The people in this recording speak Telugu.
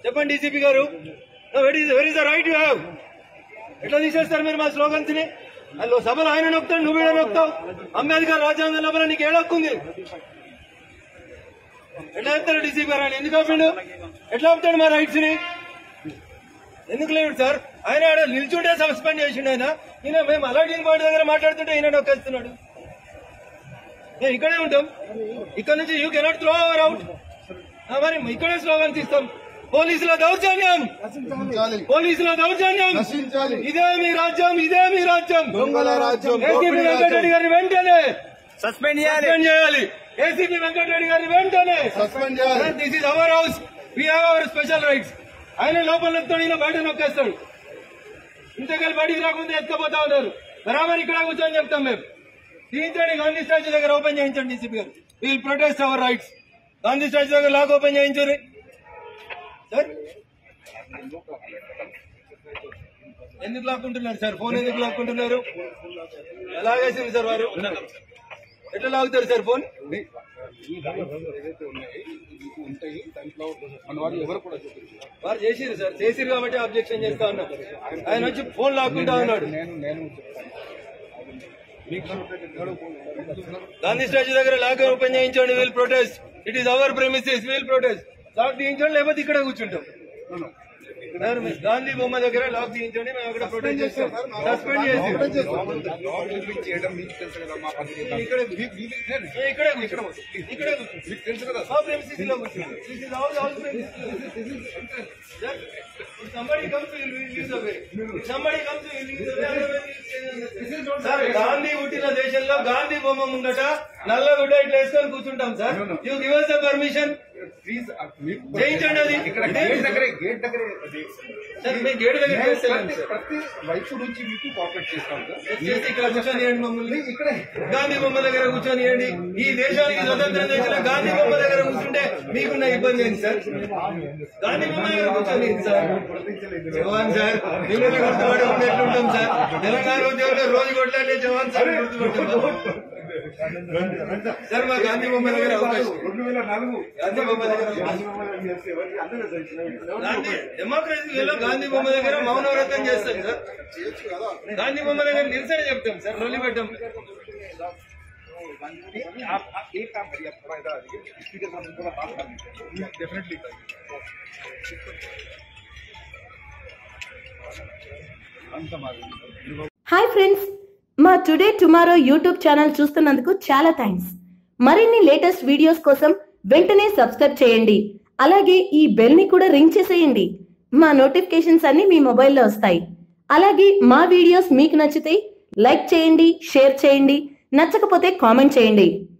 చెప్పండి డీసీపీ గారు, where is the right you have? ఎట్లా తీసేస్తారు మీరు మా స్లోగన్స్ ని? అల్లో సభలో ఆయన నొక్కుతాడు, నువ్వు ఏడ నొక్కుతావు? అంబేద్కర్ రాజ్యాంగం లోపల నీకు ఏడొక్కుంది? ఎట్లా చెప్తారు డీసీపీ గారు? ఆయన ఎందుకు ఆపిండు? ఎట్లా ఆపుతాడు మా రైట్స్ ని? ఎందుకు లేడు సార్? ఆయన ఆడ నిల్చుంటే సస్పెండ్ చేసిండు ఆయన. ఈయన మేము అలాటింగ్ పాయింట్ దగ్గర మాట్లాడుతుంటే ఈయన నొక్కేస్తున్నాడు. మేము ఇక్కడే ఉంటాం. ఇక్కడ నుంచి you cannot throw our out. మరి ఇక్కడే స్లోగన్స్ ఇస్తాం. పోలీసుల దౌర్జన్యం, పోలీసుల దౌర్జన్యం, ఇదే మీ రాజ్యం, ఇదే మీ రాజ్యం. ఏసీపీ వెంకటరెడ్డి గారిని వెంటనే సస్పెండ్ చేయాలి. ఏసీపీ వెంకటరెడ్డి గారిని వెంటనే సస్పెండ్ చేయాలి. This is our house, we have our special rights. ఆయన లోపల నొక్కుతాడు, ఈయన బయట నొక్కేస్తాడు. ఇంతకాల బయటికి రాకుండా ఎత్తుకపోతా ఉన్నారు. బరాబర్ ఇక్కడ కూర్చొని చెప్తాం మేము. తీయించండి, గాంధీ స్టాచ్యూ దగ్గర ఓపెన్ చేయించండి డీసీపీ గారు. We'll protest our rights. Gandhi statue దగ్గర లాక్ ఓపెన్ చేయించండి సార్. ఎందుకు లాక్కుంటున్నారు సార్? ఫోన్ ఎందుకు లాక్కుంటున్నారు? ఎలాగేసింది సార్ వారు? ఎట్లా లాగుతారు సార్ ఫోన్? వారు చేసిరు సార్, చేసిరు కాబట్టి అబ్జెక్షన్ చేస్తా ఉన్నారు. ఆయన వచ్చి ఫోన్ లాక్కుంటా ఉన్నాడు. గాంధీ స్టాచ్యూ దగ్గర లాక్ ఓపెన్ చేయించండి. We'll protest, it is our premises, we'll protest. Lock తీయించండి, లేకపోతే ఇక్కడ కూర్చుంటాం. గాంధీ బొమ్మ దగ్గర లాక్ తీయించండి, మేము అక్కడ ప్రొటెస్ట్ చేస్తాం. సస్పెండ్ చేసి సార్, గాంధీ పుట్టిన దేశంలో గాంధీ బొమ్మ ముందట నల్ల గుడ్డ ఇట్లా వేసుకొని కూర్చుంటాం sir. You give us the permission. చేయించండి. అది గేట్ దగ్గర సార్, మేము గేట్ దగ్గర చేస్తాం. ప్రతి వైపు నుంచి మీకు కోఆపరేట్ చేస్తాం సార్. ఇక్కడ కూర్చొనియండి, మమ్మల్ని ఇక్కడ గాంధీ బొమ్మ దగ్గర కూర్చొనియండి. ఈ దేశానికి స్వతంత్ర దేశంలో గాంధీ బొమ్మ దగ్గర కూర్చుంటే మీకున్న ఇబ్బంది ఏంటి సార్? గాంధీ బొమ్మ దగ్గర కూర్చొని సార్. జవాన్ సార్, మిమ్మల్ని గుర్తుపడి ఉండేట్లుంటాం సార్. తెలంగాణ ఉద్యోగులు రోజు కొట్లాడే జవాన్ సార్ గుర్తుపట్టాం సార్. మా గాంధీ బొమ్మ దగ్గర అవకాశం 2004 గాంధీ బొమ్మ దగ్గర డెమోక్రసీ వేలో గాంధీ బొమ్మ దగ్గర మౌనవ్రతం చేస్తాం సార్. గాంధీ బొమ్మ దగ్గర నిరసన చెప్తాం సార్, రొల్లి పెట్టాం. హాయ్ ఫ్రెండ్స్, మా టుడే టుమారో యూట్యూబ్ ఛానల్ చూస్తున్నందుకు చాలా థ్యాంక్స్. మరిన్ని లేటెస్ట్ వీడియోస్ కోసం వెంటనే సబ్స్క్రైబ్ చేయండి. అలాగే ఈ బెల్ ని కూడా రింగ్ చేసేయండి. మా నోటిఫికేషన్స్ అన్ని మీ మొబైల్లో వస్తాయి. అలాగే మా వీడియోస్ మీకు నచ్చితే లైక్ చేయండి, షేర్ చేయండి, నచ్చకపోతే కామెంట్ చేయండి.